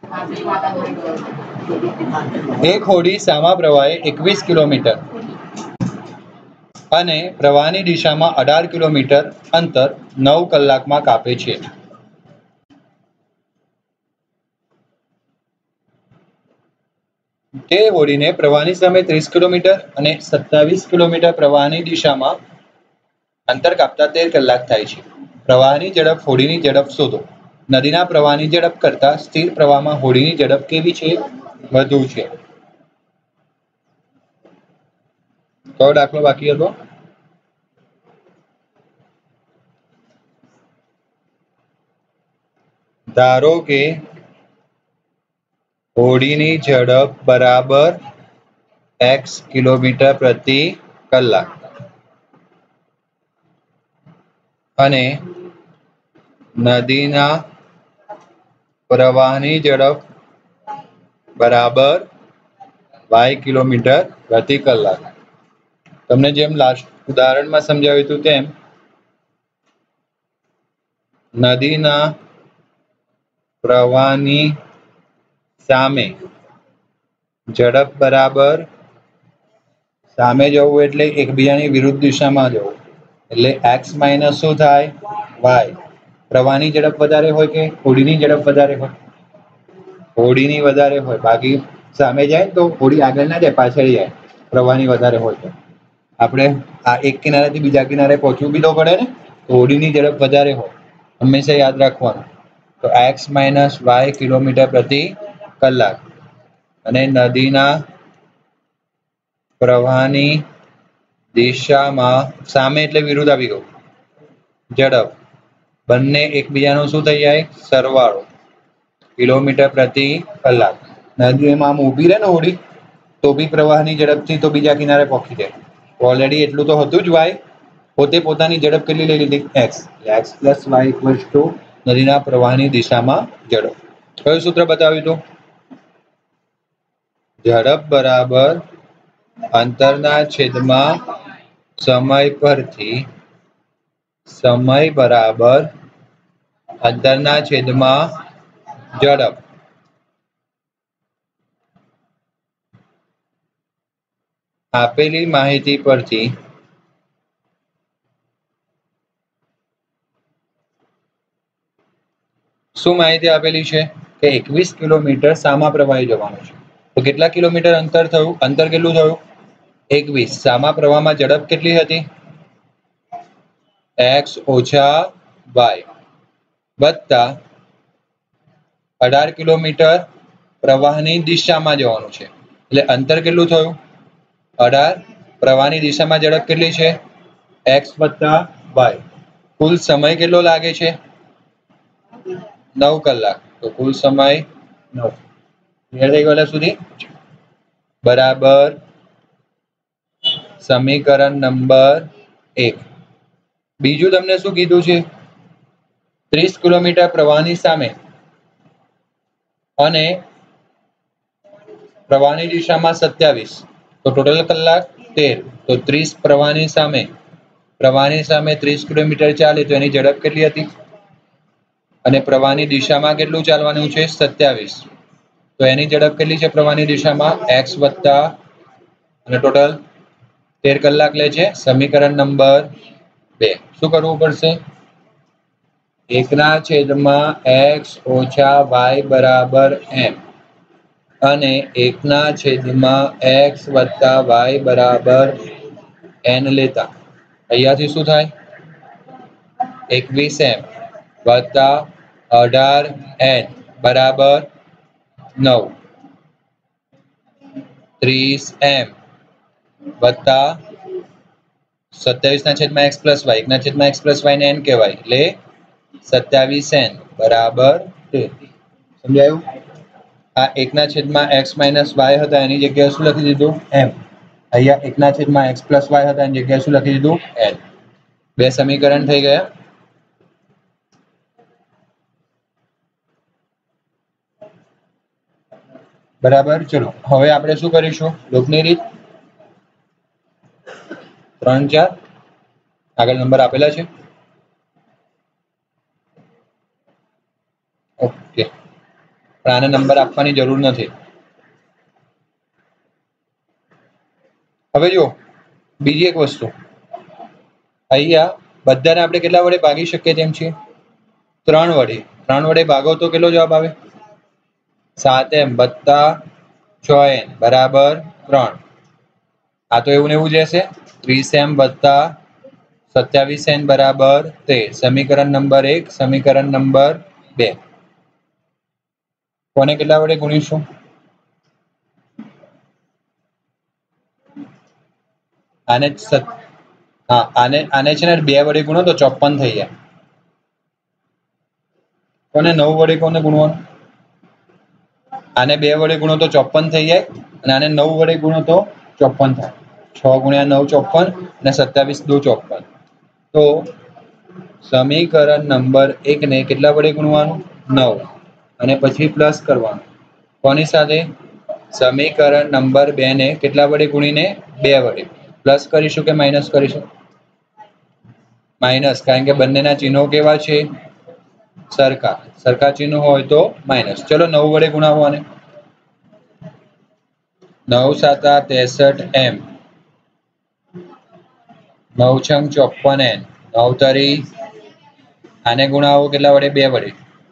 એક હોડી સામા પ્રવાહે 21 કિલોમીટર અને પ્રવાહની દિશામાં 18 કિલોમીટર અંતર 9 કલાકમાં કાપે છે. તે હોડીને પ્રવાહની સામે 30 કિલોમીટર અને 27 કિલોમીટર પ્રવાહની દિશામાં અંતર કાપતા 13 કલાક થાય છે. પ્રવાહની ઝડપ હોડીની ઝડપ શોધો. નદીના પ્રવાહની ઝડપ કરતાં સ્થિર પ્રવાહમાં હોડીની ઝડપ કેવી છે? વધુ છે. કયો દાખલો બાકી હતો? ધારો કે હોડીની ઝડપ બરાબર x કિલોમીટર પ્રતિ કલાક અને નદીના પ્રવાહની ઝડપ બરાબર y કિલોમીટર પ્રતિ કલાક. તમને જેમ લાસ્ટ ઉદાહરણમાં સમજાવ્યું હતું તેમ નદીના પ્રવાહની સામે ઝડપ બરાબર સામે જવું એટલે એકબીજાની વિરુદ્ધ દિશામાં જવું એટલે x માઇનસ શું થાય? y. પ્રવાહની ઝડપ વધારે હોય કે હોડીની ઝડપ વધારે હોય? હોડીની વધારે હોય. બાકી સામે જાય તો હોડી આગળ ના જાય, પાછળ જાય. પ્રવાહની વધારે હોય તો આપણે આ એક કિનારેથી બીજા કિનારે પહોંચવું બી તો પડે ને, તો હોડીની ઝડપ વધારે હોય. હંમેશા યાદ રાખવાનું. તો x માઇનસ y કિલોમીટર પ્રતિ કલાક અને નદીના પ્રવાહની દિશામાં સામે એટલે વિરુદ્ધ આવી ગયું. ઝડપ બંને એકબીજાનો શું થઈ જાય? સરવાળો. કિલોમીટર પ્રતિ કલાક. નદીમાં આમ ઊભી રહે ને હોડી તો બી પ્રવાહની ઝડપથી તો બીજા કિનારે પહોંચી જાય. ઓલરેડી એટલું તો હતું જ. y પોતે પોતાની ઝડપ કેટલી લઈ લીધી? x. x plus y equals to નદીના પ્રવાહની દિશામાં ઝડપ. કયું સૂત્ર બતાવ્યું હતું? ઝડપ બરાબર અંતરના છેદમાં સમય પરથી સમય બરાબર અંતરના છેદમાં ઝડપ. આપેલી માહિતી પરથી શું માહિતી આપેલી છે કે 21 કિલોમીટર સામા પ્રવાહે જવાનું છે. તો કેટલા કિલોમીટર અંતર થયું? અંતર કેટલું થયું? 21. સામા પ્રવાહમાં ઝડપ કેટલી હતી? x ઓછા y વત્તા 18 કિલોમીટર પ્રવાહની દિશામાં જવાનું છે. એટલે અંતર કેટલું થયું? 18. પ્રવાહની દિશામાં ઝડપ કેટલી છે? x વત્તા y. કુલ સમય કેટલો લાગે છે? 9 કલાક. તો કુલ સમય 9. ક્લિયર થઈ ગયું સુધી? બરાબર સમીકરણ નંબર 1. બીજું તમને શું કીધું છે? 30 કિલોમીટર પ્રવાહની સામે અને પ્રવાહની દિશામાં 27. તો ટોટલ કલાક 13. તો 30 પ્રવાહની સામે 30 કિલોમીટર ચાલે તો એની ઝડપ કેટલી હતી? અને પ્રવાહની દિશામાં કેટલું ચાલવાનું છે? 27. તો એની ઝડપ કેટલી છે પ્રવાહની દિશામાં? x વત્તા અને ટોટલ 13 કલાક લે છે. સમીકરણ નંબર 2. શું કરવું પડશે? 1/x ઓછા y બરાબર m અને 1/x વત્તા y બરાબર n લેતા અહીંયાથી શું થાય? 21m વત્તા 18n બરાબર 9. 30m વત્તા 27/x plus y 1/x plus y ને n કહેવાય એટલે 27n બરાબર 13. સમજાયું? આ 1/x માઇનસ y હતા એની જગ્યાએ શું લખી દીધું? m. અહીંયા 1/x પ્લસ y હતા એની જગ્યાએ શું લખી દીધું? n. બે સમીકરણ થઈ ગયા. બરાબર. ચલો હવે આપણે શું કરીશું? લૂપની રીત 3 4 આગળ નંબર આપેલા છે. ઓકે. પણ આને નંબર આપવાની જરૂર નથી. હવે જો બીજી એક વસ્તુ, અહીંયા બધાને આપણે કેટલા વડે ભાગી શકીએ તેમ છીએ? 3 વડે. 3 વડે ભાગો તો કેટલો જવાબ આવે? 7m વત્તા 6n બરાબર 3. આ તો એવું ને એવું જ રહેશે. 30m વત્તા 27n બરાબર 13. સમીકરણ નંબર 1, સમીકરણ નંબર 2. કોને કેટલા વડે ગુણીશું? આને આને છે ને 2 વડે ગુણો તો 54 થઈ જાય. કોને 9 વડે કોને ગુણવાનું? આને 2 વડે ગુણો તો 54 થઈ જાય અને આને 9 વડે ગુણો તો 54 થાય. 6 ગુણ્યા 9 54 અને 27 દુ 54. તો સમીકરણ નંબર 1 ને કેટલા વડે ગુણવાનું? 9 અને પછી પ્લસ કરવાનું. કોની સાથે? સમીકરણ નંબર 2 ને કેટલા વડે ગુણીને? 2 વડે. પ્લસ કરીશું કે માઇનસ કરીશું? માઇનસ, કારણ કે બંનેના ચિહ્નો કેવા છે? સરખા. સરખા ચિહ્નો હોય તો માઇનસ. ચલો 9 વડે ગુણાવો આને. 9 સાતા 63m 9 છંગ 54n 9 તરી આને ગુણાવો કેટલા વડે? 2 વડે.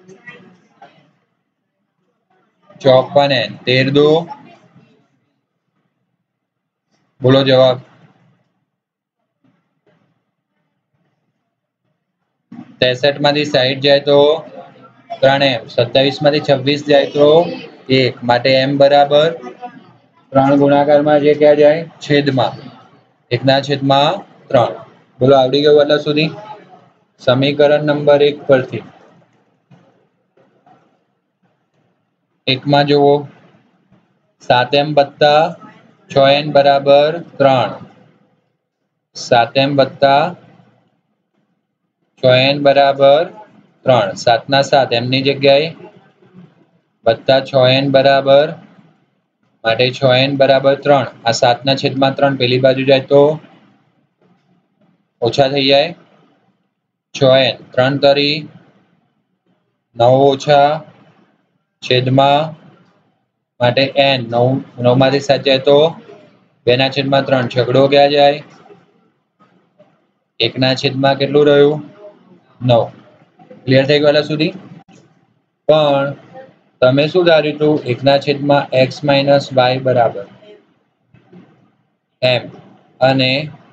54n 13 દુ બોલો જવાબ. 63 માંથી 60 જાય તો 3m. 27 માંથી 26 જાય તો 1. માટે m બરાબર 3 ગુણાકારમાં જે ક્યાં જાય? છેદમાં. 1/3. બોલો આવડી ગયું એટલા સુધી? સમીકરણ નંબર 1 પરથી 1 માં જુઓ 7m વત્તા 6n બરાબર 3. 7m વત્તા 6n બરાબર 3. 7 ના 7 m ની જગ્યાએ વત્તા 6n બરાબર, માટે 6n બરાબર 3. આ 7 ના છેદમાં 3 પેલી બાજુ જાય તો ઓછા થઈ જાય. 6n 3 તરી 9 ઓછા છેદમાં માટે n 9 માંથી 7 જાય તો 2/3. છગડો ક્યાં જાય? 1/, કેટલું રહ્યું? 9. ક્લિયર થઈ ગયું સુધી? પણ તમે શું ધાર્યું હતું? 1/x - y બરાબર m અને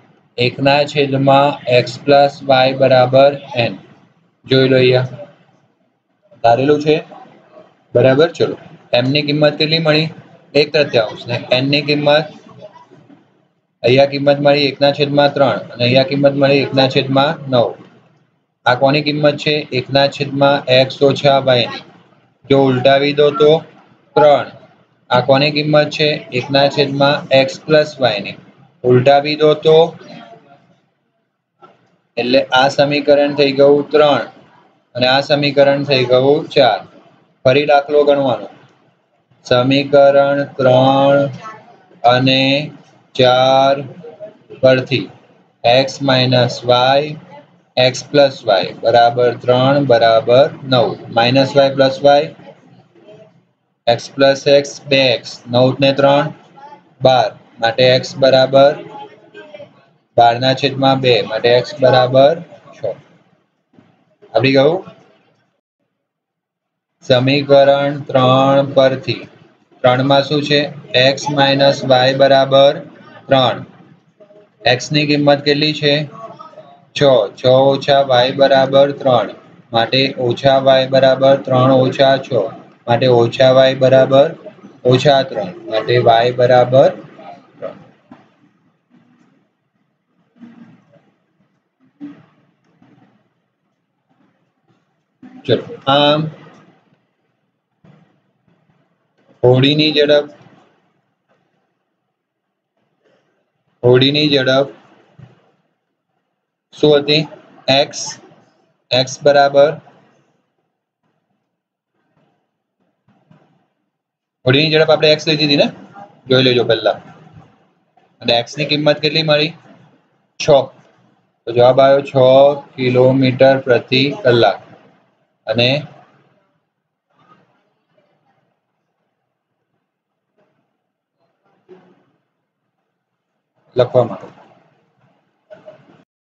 1/x + y બરાબર n. જોઈ લો અહીંયા ધારેલું છે બરાબર. ચલો m ની કિંમત કેટલી મળી? 1/3 ને n ની કિંમત અહીંયા કિંમત મળી 1/3 અને અહીંયા કિંમત મળી 1/9. આ કોની કિંમત છે? 1/x - y. જો ઉલટાવી દો તો 3. આ કોની કિંમત છે? 1/x + y ની. ઉલટાવી દો તો એટલે આ સમીકરણ થઈ ગયું 3 અને આ સમીકરણ થઈ ગયું 4. ફરી દાખલો ગણવાનો. સમીકરણ 3 અને 4 પરથી x - y x + y બરાબર 3 બરાબર 9. -y + y x + x 2x 9 ને 3 12. માટે x બરાબર 12/2 માટે x બરાબર 6. આવડી ગયું? સમીકરણ 3 પરથી 3 માં શું છે? x - y બરાબર 3. x ની કિંમત કેટલી છે? 6. 6 ઓછા y બરાબર 3. માટે ઓછા y બરાબર 3 ઓછા 6. માટે ઓછા y બરાબર -3. માટે y બરાબર 3. ચલો આમ હોડીની ઝડપ શું હતી? x બરાબર હોડીની ઝડપ આપણે x લીધી હતી ને? જોઈ લેજો પહેલા. અને x ની કિંમત કેટલી મળી? 6. તો જવાબ આવ્યો 6 કિલોમીટર પ્રતિ કલાક. અને લખવા માંડો.